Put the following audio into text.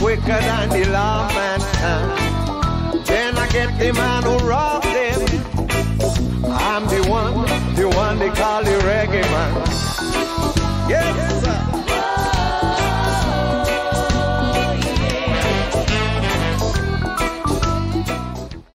quicker than the lawman can. Then I get the man who rob